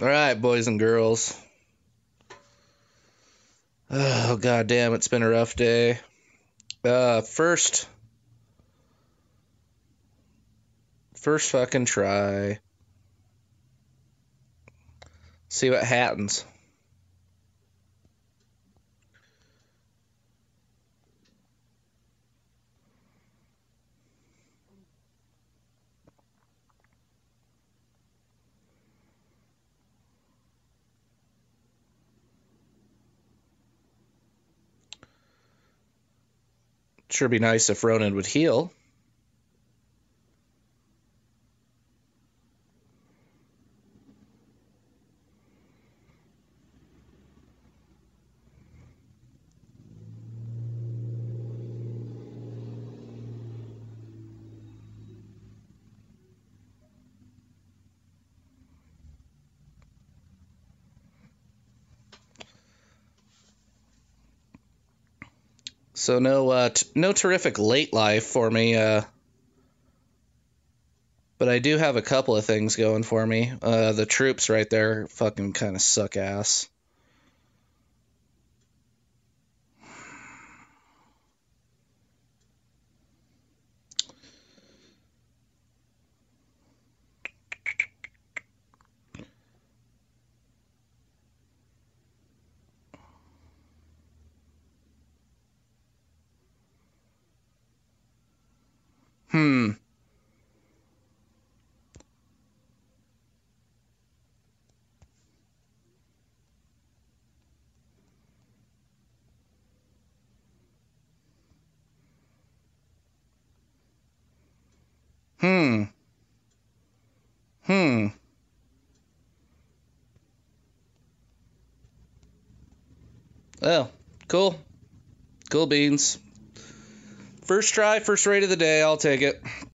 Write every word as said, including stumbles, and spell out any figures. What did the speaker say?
All right, boys and girls. Oh, god damn, it's been a rough day. Uh, first, first fucking try. See what happens. Sure be nice if Ronan would heal. So no, uh, t- no terrific late life for me. Uh, but I do have a couple of things going for me. Uh, the troops right there fucking kind of suck ass. Hmm. Hmm. Hmm. Oh, cool. Cool beans. First try, first rate of the day. I'll take it.